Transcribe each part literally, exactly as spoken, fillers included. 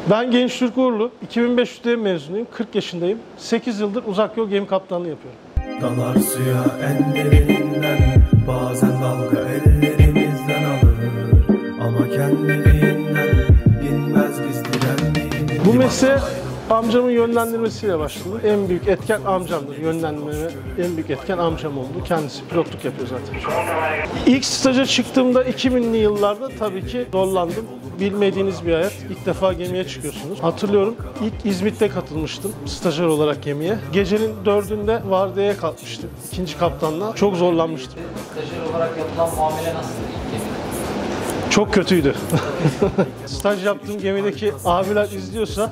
Ben Genç Türk Uğurlu, iki bin beş yüz mezunuyum, kırk yaşındayım. sekiz yıldır uzak yol gemi kaptanlığı yapıyorum. Dalar suya en derininden, bazen dalga ellerimizden alır. Ama kendiliğinden inmez biz direndiğimiz. Bu mesleğe amcamın yönlendirmesiyle başladı. En büyük etken amcamdır. Yönlendirmeme en büyük etken amcam oldu. Kendisi pilotluk yapıyor zaten şu an. İlk staja çıktığımda iki binli yıllarda tabii ki zorlandım. Bilmediğiniz bir hayat. İlk defa gemiye çıkıyorsunuz. Hatırlıyorum, ilk İzmit'te katılmıştım stajyer olarak gemiye. Gecenin dördünde vardiyaya kalkmıştım ikinci kaptanla. Çok zorlanmıştım. Stajyer olarak yapılan muamele nasıl ilk gemide? Çok kötüydü. Staj yaptığım gemideki abiler izliyorsa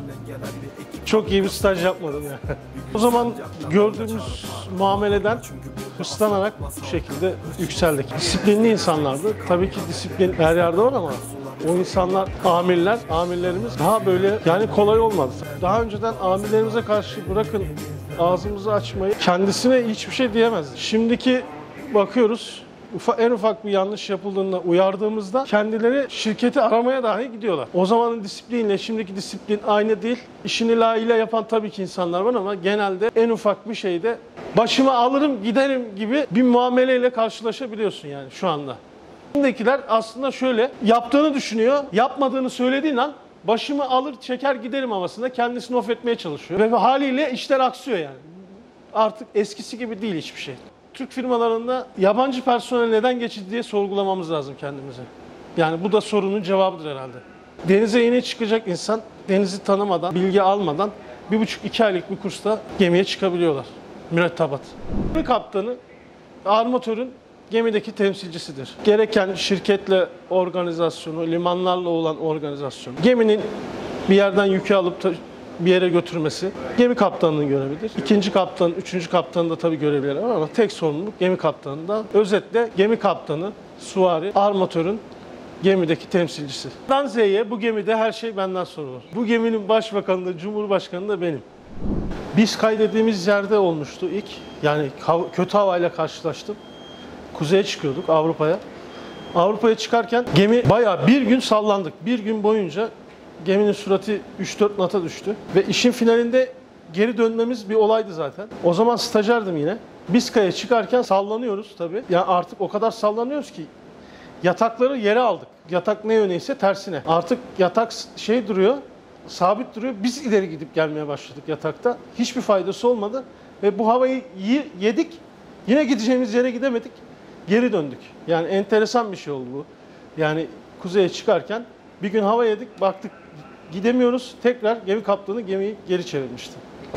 çok iyi bir staj yapmadım yani. O zaman gördüğümüz muameleden hırslanarak bu şekilde yükseldik. Disiplinli insanlardı. Tabii ki disiplin her yerde var ama o insanlar, amirler, amirlerimiz daha böyle yani kolay olmadı. Daha önceden amirlerimize karşı bırakın ağzımızı açmayı kendisine hiçbir şey diyemezdi. Şimdiki bakıyoruz, en ufak bir yanlış yapıldığında uyardığımızda kendileri şirketi aramaya dahi gidiyorlar. O zamanın disiplinle şimdiki disiplin aynı değil. İşini layığıyla yapan tabii ki insanlar var ama genelde en ufak bir şeyde başıma alırım giderim gibi bir muameleyle karşılaşabiliyorsun yani şu anda. Şimdikiler aslında şöyle yaptığını düşünüyor, yapmadığını söylediğin an başımı alır çeker giderim havasında kendisini off etmeye çalışıyor. Ve haliyle işler aksıyor yani. Artık eskisi gibi değil hiçbir şey. Türk firmalarında yabancı personel neden geçildi diye sorgulamamız lazım kendimize. Yani bu da sorunun cevabıdır herhalde. Denize yeni çıkacak insan denizi tanımadan, bilgi almadan bir buçuk iki aylık bir kursta gemiye çıkabiliyorlar. Mürettebat. Gemi kaptanı armatörün gemideki temsilcisidir. Gereken şirketle organizasyonu, limanlarla olan organizasyonu, geminin bir yerden yükü alıp bir yere götürmesi gemi kaptanının görevidir. İkinci kaptan, üçüncü kaptanın da tabii görevleri var ama tek sorumluluk gemi kaptanında. Özetle gemi kaptanı, suvari, armatörün gemideki temsilcisi. A'dan Z'ye bu gemide her şey benden sorulur. Bu geminin başbakanı da, cumhurbaşkanı da benim. Biz kaydettiğimiz yerde olmuştu ilk. Yani kötü havayla karşılaştım. Kuzeye çıkıyorduk, Avrupa'ya. Avrupa'ya çıkarken gemi bayağı bir gün sallandık. Bir gün boyunca geminin suratı üç dört nata düştü. Ve işin finalinde geri dönmemiz bir olaydı zaten. O zaman stajyerdim yine. Biskaya çıkarken sallanıyoruz tabii. Yani artık o kadar sallanıyoruz ki yatakları yere aldık. Yatak ne yöneyse tersine. Artık yatak şey duruyor, sabit duruyor. Biz ileri gidip gelmeye başladık yatakta. Hiçbir faydası olmadı. Ve bu havayı yedik. Yine gideceğimiz yere gidemedik. Geri döndük. Yani enteresan bir şey oldu bu. Yani kuzeye çıkarken bir gün hava yedik, baktık gidemiyoruz. Tekrar gemi kaptanı gemiyi geri çevirmişti.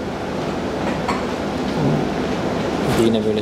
Yine böyle.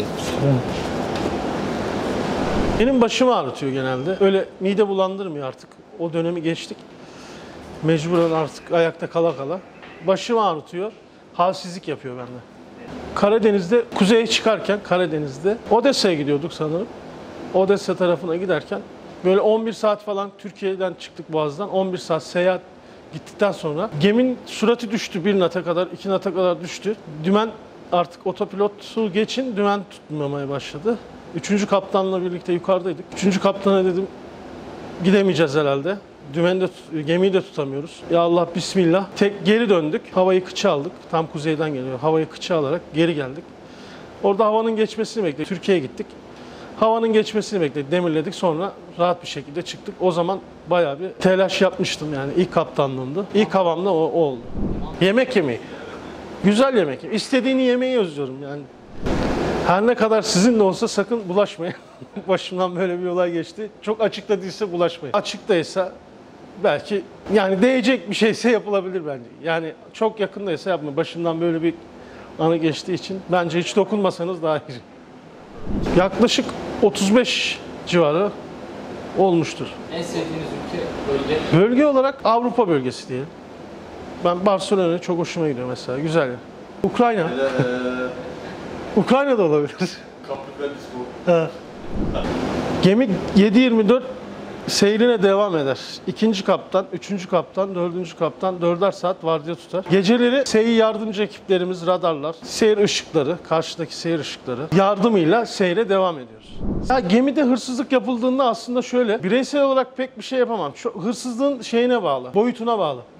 Benim başımı ağrıtıyor genelde. Öyle mide bulandırmıyor artık. O dönemi geçtik. Mecburen artık ayakta kala kala. Başımı ağrıtıyor. Halsizlik yapıyor bende. Karadeniz'de kuzeye çıkarken Karadeniz'de Odessa'ya gidiyorduk sanırım. Odessa tarafına giderken böyle on bir saat falan Türkiye'den çıktık Boğaz'dan. on bir saat seyahat gittikten sonra geminin suratı düştü. Bir nata kadar, iki nata kadar düştü. Dümen artık otopilotu geçin dümen tutmamaya başladı. Üçüncü kaptanla birlikte yukarıdaydık. Üçüncü kaptana dedim gidemeyeceğiz herhalde. Dümeni de, gemiyi de tutamıyoruz. Ya Allah bismillah. Tek geri döndük. Havayı kıça aldık. Tam kuzeyden geliyor. Havayı kıça alarak geri geldik. Orada havanın geçmesini bekledik. Türkiye'ye gittik. Havanın geçmesini bekledik. Demirledik. Sonra rahat bir şekilde çıktık. O zaman bayağı bir telaş yapmıştım yani. İlk kaptanlığımda. İlk havamda o, o oldu. Yemek yemeyi. Güzel yemek. İstediğini yemeyi özlüyorum yani. Her ne kadar sizin de olsa sakın bulaşmayın. Başımdan böyle bir olay geçti. Çok açıkta değilse bulaşmayın. Açıktaysa belki yani değecek bir şeyse yapılabilir bence. Yani çok yakındaysa yapmayın. Başımdan böyle bir anı geçtiği için bence hiç dokunmasanız daha iyi. Yaklaşık otuz beş civarı olmuştur. En sevdiğiniz ülke, bölge? Bölge olarak Avrupa bölgesi diyelim. Ben Barcelona'ya çok hoşuma gidiyor mesela. Güzel yer. Ukrayna. Ee, Ukrayna'da olabilir. Evet. Gemi yedi yirmi dört seyrine devam eder. İkinci kaptan, üçüncü kaptan, dördüncü kaptan dörder saat vardiya tutar. Geceleri seyir yardımcı ekiplerimiz, radarlar, seyir ışıkları, karşıdaki seyir ışıkları yardımıyla seyre devam ediyoruz. Ya gemide hırsızlık yapıldığında aslında şöyle, bireysel olarak pek bir şey yapamam. Şu hırsızlığın şeyine bağlı, boyutuna bağlı. Benim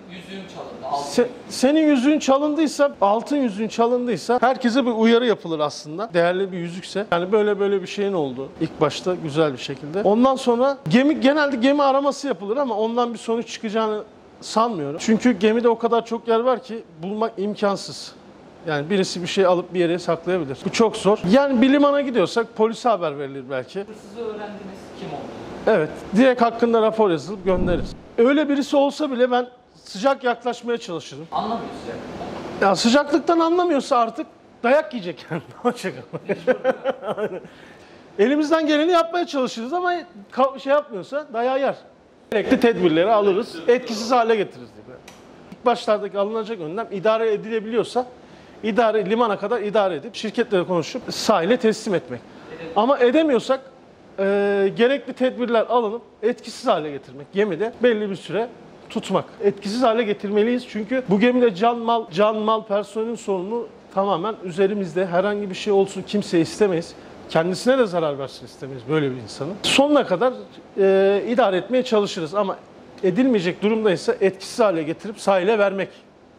yüzüğüm çalındı. Altın Se- senin yüzüğün çalındıysa, altın yüzüğün çalındıysa herkese bir uyarı yapılır aslında. Değerli bir yüzükse. Yani böyle böyle bir şeyin oldu. İlk başta güzel bir şekilde. Ondan sonra gemi genelde gemi araması yapılır ama ondan bir sonuç çıkacağını sanmıyorum. Çünkü gemide o kadar çok yer var ki bulmak imkansız. Yani birisi bir şey alıp bir yere saklayabilir. Bu çok zor. Yani bir limana gidiyorsak polise haber verilir belki. Hırsızı öğrendiniz, kim oldu? Evet, direkt hakkında rapor yazılıp göndeririz. Öyle birisi olsa bile ben sıcak yaklaşmaya çalışırım. Anlamıyor sıcaklıktan. Ya sıcaklıktan anlamıyorsa artık dayak yiyecek yani. Ne olacak ama? Aynen. Elimizden geleni yapmaya çalışırız ama ka- şey yapmıyorsa dayağı yer. Gerekli tedbirleri alırız, etkisiz hale getiririz. İlk başlardaki alınacak önlem idare edilebiliyorsa idare limana kadar idare edip şirketle konuşup sahile teslim etmek. Ama edemiyorsak e, gerekli tedbirler alınıp etkisiz hale getirmek. Gemide belli bir süre tutmak. Etkisiz hale getirmeliyiz çünkü bu gemide can mal, can mal personelin sorumluluğu tamamen üzerimizde. Herhangi bir şey olsun kimseye istemeyiz. Kendisine de zarar versin istemeyiz böyle bir insanın. Sonuna kadar e, idare etmeye çalışırız ama edilmeyecek durumdaysa etkisiz hale getirip sahile vermek.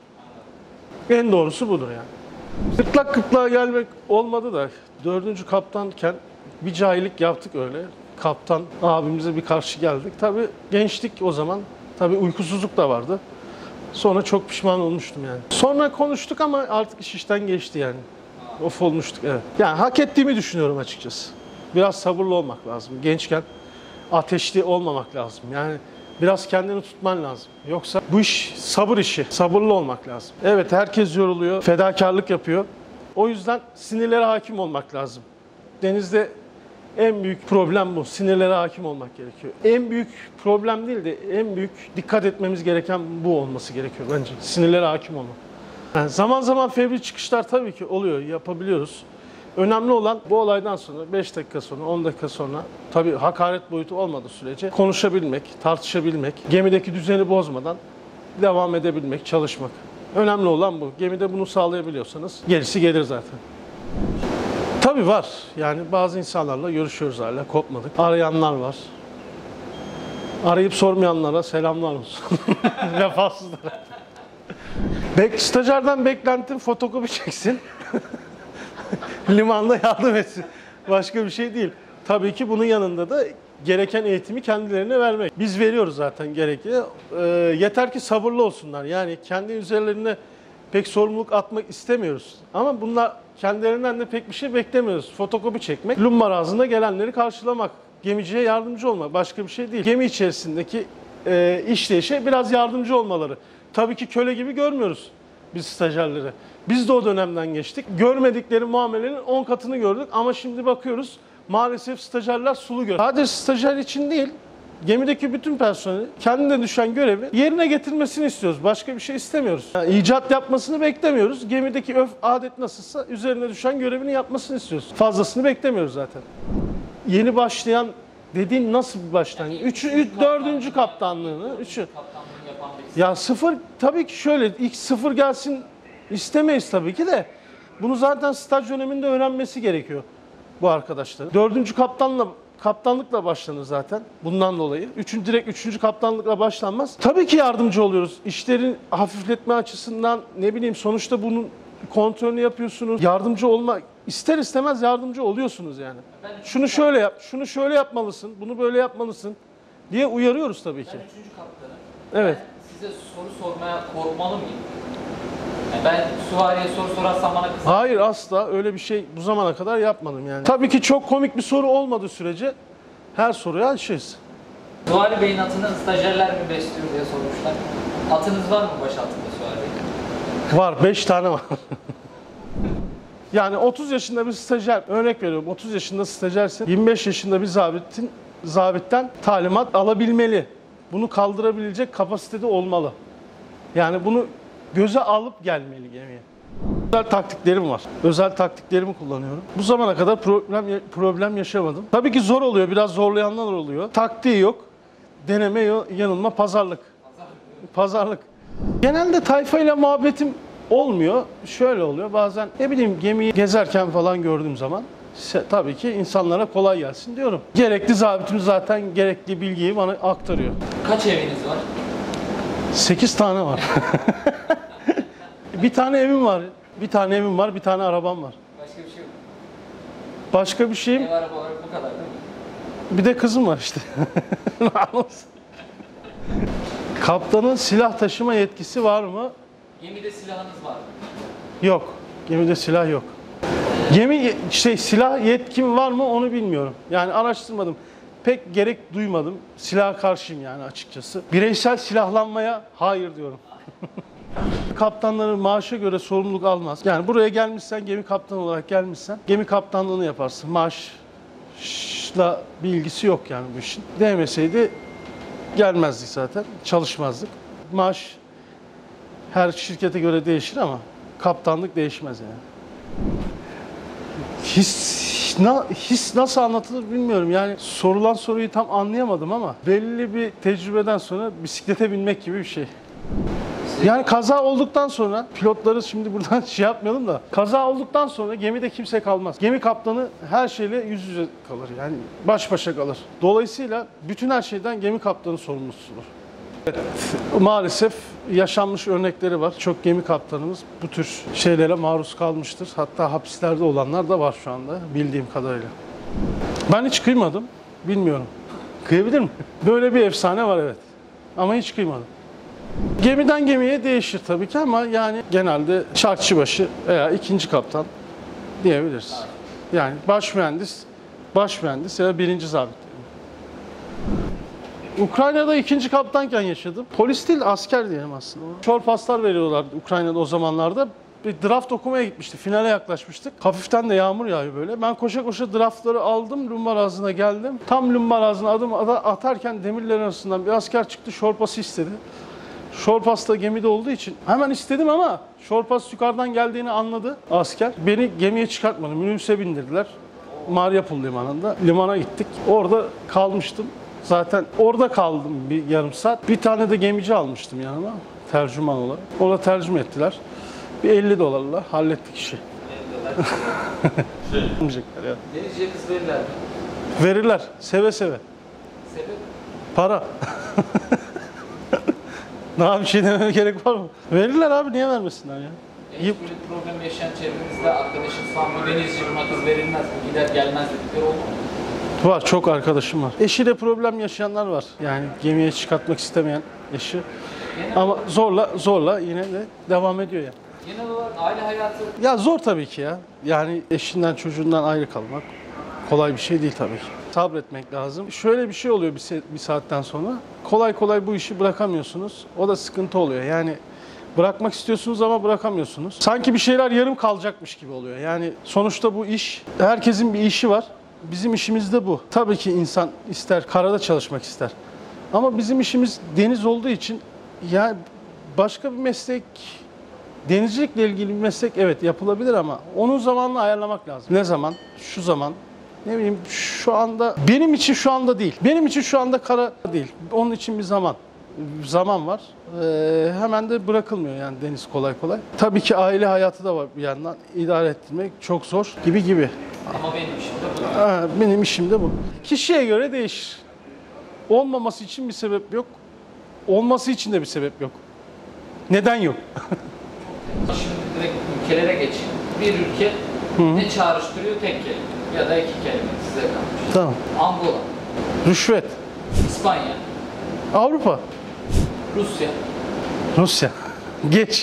En doğrusu budur yani. Gırtlak gırtlağa gelmek olmadı da dördüncü kaptanken bir cahillik yaptık öyle. Kaptan abimize bir karşı geldik. Tabii gençlik o zaman. Tabii uykusuzluk da vardı. Sonra çok pişman olmuştum yani. Sonra konuştuk ama artık iş işten geçti yani. Of olmuştuk evet. Yani hak ettiğimi düşünüyorum açıkçası. Biraz sabırlı olmak lazım. Gençken ateşli olmamak lazım. Yani biraz kendini tutman lazım. Yoksa bu iş sabır işi. Sabırlı olmak lazım. Evet herkes yoruluyor. Fedakarlık yapıyor. O yüzden sinirlere hakim olmak lazım. Denizde en büyük problem bu. Sinirlere hakim olmak gerekiyor. En büyük problem değil de en büyük dikkat etmemiz gereken bu olması gerekiyor bence. Sinirlere hakim olmak. Yani zaman zaman fevri çıkışlar tabii ki oluyor. Yapabiliyoruz. Önemli olan bu olaydan sonra beş dakika sonra, on dakika sonra tabii hakaret boyutu olmadığı sürece konuşabilmek, tartışabilmek, gemideki düzeni bozmadan devam edebilmek, çalışmak. Önemli olan bu. Gemide bunu sağlayabiliyorsanız gerisi gelir zaten. Tabii var. Yani bazı insanlarla görüşüyoruz hala, kopmadık. Arayanlar var. Arayıp sormayanlara selamlar olsun. Vefasızlar. Bek, stajyerden beklentim fotokopi çeksin. Limanda yardım etsin. Başka bir şey değil. Tabii ki bunun yanında da gereken eğitimi kendilerine vermek. Biz veriyoruz zaten gerekli. E, yeter ki sabırlı olsunlar. Yani kendi üzerlerine pek sorumluluk atmak istemiyoruz. Ama bunlar kendilerinden de pek bir şey beklemiyoruz. Fotokopi çekmek, Lumbara ağzında gelenleri karşılamak, gemiciye yardımcı olmak. Başka bir şey değil. Gemi içerisindeki e, işleyişe biraz yardımcı olmaları. Tabii ki köle gibi görmüyoruz biz stajyerleri. Biz de o dönemden geçtik. Görmedikleri muamelenin on katını gördük ama şimdi bakıyoruz maalesef stajyerler sulu göz. Sadece stajyer için değil, gemideki bütün personeli kendine düşen görevi yerine getirmesini istiyoruz. Başka bir şey istemiyoruz. Yani icat yapmasını beklemiyoruz. Gemideki örf adet nasılsa üzerine düşen görevini yapmasını istiyoruz. Fazlasını beklemiyoruz zaten. Yeni başlayan dediğin nasıl bir başlangıç? Üçü, üç, dördüncü kaptanlığını, üçü. Kaptanlığını yapan birisi. Ya sıfır tabii ki şöyle ilk sıfır gelsin istemeyiz tabii ki de bunu zaten staj döneminde öğrenmesi gerekiyor bu arkadaşlar. Dördüncü kaptanla kaptanlıkla başlanır zaten bundan dolayı. Üçüncü direkt üçüncü kaptanlıkla başlanmaz. Tabii ki yardımcı oluyoruz. İşlerin hafifletme açısından ne bileyim sonuçta bunun kontrolünü yapıyorsunuz. Yardımcı olma ister istemez yardımcı oluyorsunuz yani. Şunu şöyle yap, şunu şöyle yapmalısın, bunu böyle yapmalısın diye uyarıyoruz tabii ki. Ben üçüncü kaptanım. Evet. Ben size soru sormaya korkmalı mıyım? Yani ben süvariye soru sorarsam bana kızar. Hayır asla öyle bir şey bu zamana kadar yapmadım yani. Tabii ki çok komik bir soru olmadığı sürece her soruya açığız. Süvari Bey'in atını stajyerler mi besliyor diye sormuşlar. Atınız var mı baş altında Süvari Bey? Var, beş tane var. Yani otuz yaşında bir stajyer, örnek veriyorum otuz yaşında stajyersin, yirmi beş yaşında bir zabitin, zabitten talimat alabilmeli. Bunu kaldırabilecek kapasitede olmalı. Yani bunu göze alıp gelmeli gemiye. Özel taktiklerim var. Özel taktiklerimi kullanıyorum. Bu zamana kadar problem problem yaşamadım. Tabii ki zor oluyor, biraz zorlayanlar oluyor. Taktiği yok. Deneme, yanılma, pazarlık. Pazarlık. Genelde tayfayla muhabbetim olmuyor. Şöyle oluyor. Bazen ne bileyim gemiyi gezerken falan gördüğüm zaman tabii ki insanlara kolay gelsin diyorum. Gerekli zabitim zaten gerekli bilgiyi bana aktarıyor. Kaç eviniz var? sekiz tane var. Bir tane evim var. Bir tane evim var, bir tane arabam var. Başka bir şey yok. Başka bir şeyim, Ev araba olarak bu kadar değil mi? bir de kızım var işte. Kaptanın silah taşıma yetkisi var mı? Gemide silahınız var mı? Yok. Gemide silah yok. Gemi şey silah yetkim var mı onu bilmiyorum. Yani araştırmadım. Pek gerek duymadım. Silaha karşıyım yani açıkçası. Bireysel silahlanmaya hayır diyorum. Kaptanların maaşa göre sorumluluk almaz. Yani buraya gelmişsen, gemi kaptanı olarak gelmişsen gemi kaptanlığını yaparsın. Maaşla bir ilgisi yok yani bu işin. Değmeseydi gelmezdik zaten. Çalışmazdık. Maaş her şirkete göre değişir ama kaptanlık değişmez yani. His, na, his nasıl anlatılır bilmiyorum. Yani sorulan soruyu tam anlayamadım ama belli bir tecrübeden sonra bisiklete binmek gibi bir şey. Yani kaza olduktan sonra pilotları şimdi buradan şey yapmayalım da kaza olduktan sonra gemide kimse kalmaz. Gemi kaptanı her şeyle yüz yüze kalır. Yani baş başa kalır. Dolayısıyla bütün her şeyden gemi kaptanı sorumlusudur. Evet, maalesef yaşanmış örnekleri var. Çok gemi kaptanımız bu tür şeylere maruz kalmıştır. Hatta hapislerde olanlar da var şu anda bildiğim kadarıyla. Ben hiç kıymadım. Bilmiyorum. Kıyabilir mi? Böyle bir efsane var evet. Ama hiç kıymadım. Gemiden gemiye değişir tabii ki ama yani genelde çarkçıbaşı veya ikinci kaptan diyebiliriz. Yani baş mühendis, baş mühendis ya da birinci zabit. Ukrayna'da ikinci kaptanken yaşadım. Polis değil, asker diyelim aslında. Şor paslar veriyorlardı Ukrayna'da o zamanlarda. Bir draft okumaya gitmişti. Finale yaklaşmıştık. Hafiften de yağmur yağıyor böyle. Ben koşa koşa draftları aldım. Lumbarazı'na geldim. Tam Lumbarazı'na adım atarken demirlerin arasından bir asker çıktı. Şor pası istedi. Şor pas da gemide olduğu için hemen istedim ama şor pas yukarıdan geldiğini anladı asker. Beni gemiye çıkartmadı. Minibüse bindirdiler. Mariupol limanında. Limana gittik. Orada kalmıştım. Zaten orada kaldım bir yarım saat. Bir tane de gemici almıştım yanıma tercüman olarak. Ona tercüme ettiler. Bir elli dolarla hallettik işi. Demeyecekler ya. Denizciye kız verirler mi? Verirler. Seve seve. Sebep? Para. Daha bir şey dememe gerek var mı? Verirler abi, niye vermesinler ya? Hiç böyle problem yaşayan çevrenizde arkadaşın sanmı denizci buna kız verilmez mi? Gider gelmez dedikleri oldu mu? Var, çok arkadaşım var. Eşiyle problem yaşayanlar var. Yani gemiye çıkartmak istemeyen eşi. Genel Ama olarak, zorla zorla yine de devam ediyor yani. genel olarak aile hayatı Ya zor tabii ki ya. Yani eşinden çocuğundan ayrı kalmak kolay bir şey değil tabii ki. Sabretmek lazım. Şöyle bir şey oluyor bir, se- bir saatten sonra. Kolay kolay bu işi bırakamıyorsunuz. O da sıkıntı oluyor. Yani bırakmak istiyorsunuz ama bırakamıyorsunuz. Sanki bir şeyler yarım kalacakmış gibi oluyor. Yani sonuçta bu iş, herkesin bir işi var. Bizim işimiz de bu. Tabii ki insan ister, karada çalışmak ister. Ama bizim işimiz deniz olduğu için yani başka bir meslek, denizcilikle ilgili bir meslek evet yapılabilir ama onun zamanını ayarlamak lazım. Ne zaman? Şu zaman. Ne bileyim şu anda, benim için şu anda değil. Benim için şu anda kara değil. Onun için bir zaman. Zaman var. Ee, hemen de bırakılmıyor yani deniz kolay kolay. Tabii ki aile hayatı da var bir yandan. İdare ettirmek çok zor gibi gibi. ama benim işim de bu. Ha, benim işim de bu. Kişiye göre değişir. Olmaması için bir sebep yok. Olması için de bir sebep yok. Neden yok? Şimdi direkt ülkelere geçeyim. Bir ülke ne çağrıştırıyor? Tek kelime ya da iki kelime size kalmış. Tamam. Angola, Rüşvet. İspanya, Avrupa. Rusya, Rusya. Geç.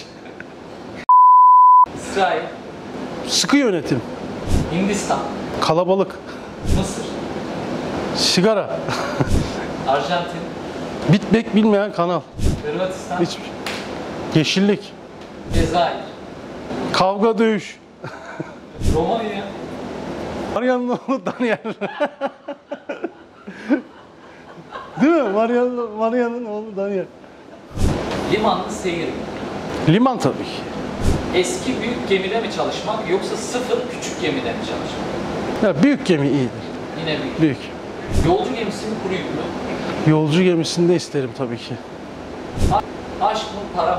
İsrail, Sıkı yönetim. Hindistan, Kalabalık. Mısır, Sigara. Arjantin, Bitmek bilmeyen kanal. Hırvatistan, Hiç. Yeşillik. Cezayir, Kavga dövüş. Romanya, Maria'nın oğlu Daniel. Değil mi? Maria'nın Maria'nın oğlu Daniel. limanlı seyir. Liman tabii ki. Eski büyük gemide mi çalışmak yoksa sıfır küçük gemide mi çalışmak? Ya büyük gemi iyidir. Yine büyük. Büyük. Yolcu gemisi mi kuru yük mü? Yolcu gemisinde isterim tabii ki. A- Aşk mı para mı?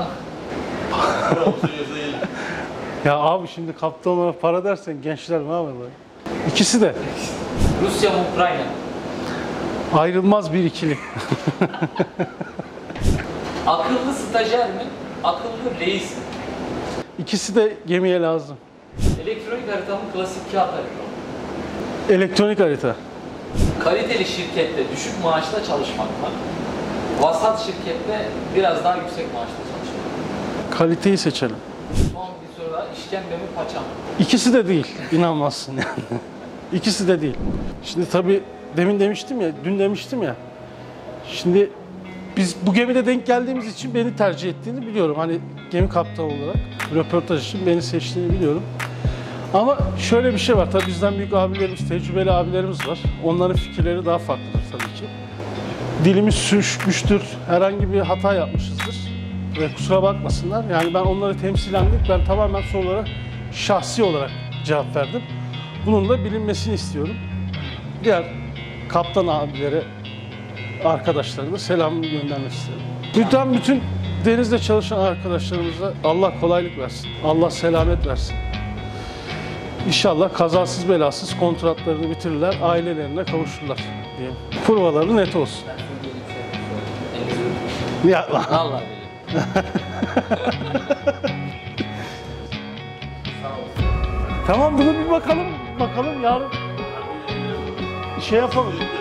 Ya abi şimdi kaptan olarak para dersen gençler ne yapıyorlar? İkisi de Rusya mı Ukrayna mı? ayrılmaz bir ikili. Akıllı stajyer mi? Akıllı reis mi? İkisi de gemiye lazım. Elektronik harita mı? Klasik kağıt harita mı? Elektronik harita. Kaliteli şirkette düşük maaşla çalışmak mı? Vasat şirkette biraz daha yüksek maaşla çalışmak mı? Kaliteyi seçelim. Son bir soru daha. İşkembe mi? Paça mı? İkisi de değil. İnanmazsın yani. İkisi de değil. Şimdi tabii demin demiştim ya, dün demiştim ya. Şimdi biz bu gemide denk geldiğimiz için beni tercih ettiğini biliyorum. Hani gemi kaptanı olarak röportaj için beni seçtiğini biliyorum. Ama şöyle bir şey var. Tabii bizden büyük abilerimiz, tecrübeli abilerimiz var. Onların fikirleri daha farklıdır tabii ki. Dilimiz sürçmüştür, herhangi bir hata yapmışızdır. Ve kusura bakmasınlar. Yani ben onları temsilen değil, ben tamamen sorulara şahsi olarak cevap verdim. Bunun da bilinmesini istiyorum. Diğer kaptan abilere, arkadaşlara da selam göndermek isterim. Bütün bütün denizde çalışan arkadaşlarımıza Allah kolaylık versin. Allah selamet versin. İnşallah kazasız belasız kontratlarını bitirirler, ailelerine kavuşurlar diye. Provaları net olsun. Ya Vallahi tamam, bunu bir bakalım, bakalım yarın şey yapalım.